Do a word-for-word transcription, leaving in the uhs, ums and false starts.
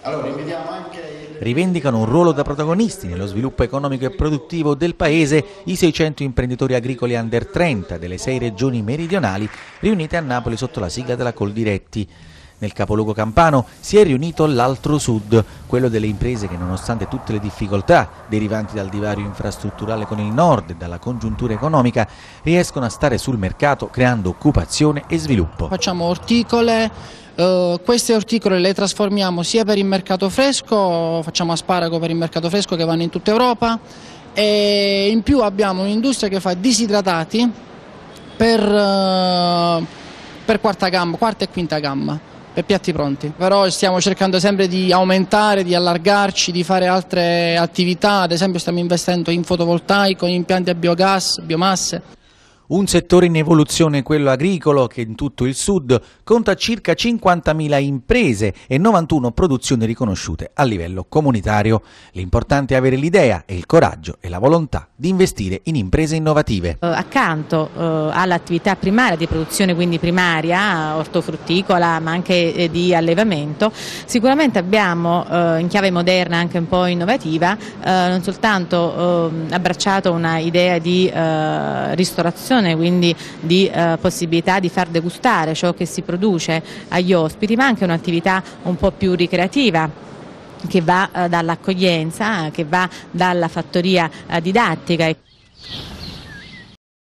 Rivendicano un ruolo da protagonisti nello sviluppo economico e produttivo del paese i seicento imprenditori agricoli under trenta delle sei regioni meridionali riunite a Napoli sotto la sigla della Coldiretti. Nel capoluogo campano si è riunito l'altro sud, quello delle imprese che nonostante tutte le difficoltà derivanti dal divario infrastrutturale con il nord e dalla congiuntura economica riescono a stare sul mercato creando occupazione e sviluppo. Facciamo orticole, eh, queste orticole le trasformiamo sia per il mercato fresco, facciamo asparago per il mercato fresco che vanno in tutta Europa, e in più abbiamo un'industria che fa disidratati per, eh, per quarta gamma, quarta e quinta gamma. Per piatti pronti, però stiamo cercando sempre di aumentare, di allargarci, di fare altre attività, ad esempio stiamo investendo in fotovoltaico, in impianti a biogas, biomasse. Un settore in evoluzione, quello agricolo, che in tutto il sud conta circa cinquantamila imprese e novantuno produzioni riconosciute a livello comunitario. L'importante è avere l'idea e il coraggio e la volontà di investire in imprese innovative. Uh, accanto uh, all'attività primaria di produzione, quindi primaria, ortofrutticola, ma anche eh, di allevamento, sicuramente abbiamo uh, in chiave moderna, anche un po' innovativa, uh, non soltanto uh, abbracciato una idea di uh, ristorazione, quindi di eh, possibilità di far degustare ciò che si produce agli ospiti, ma anche un'attività un po' più ricreativa che va eh, dall'accoglienza, che va dalla fattoria eh, didattica.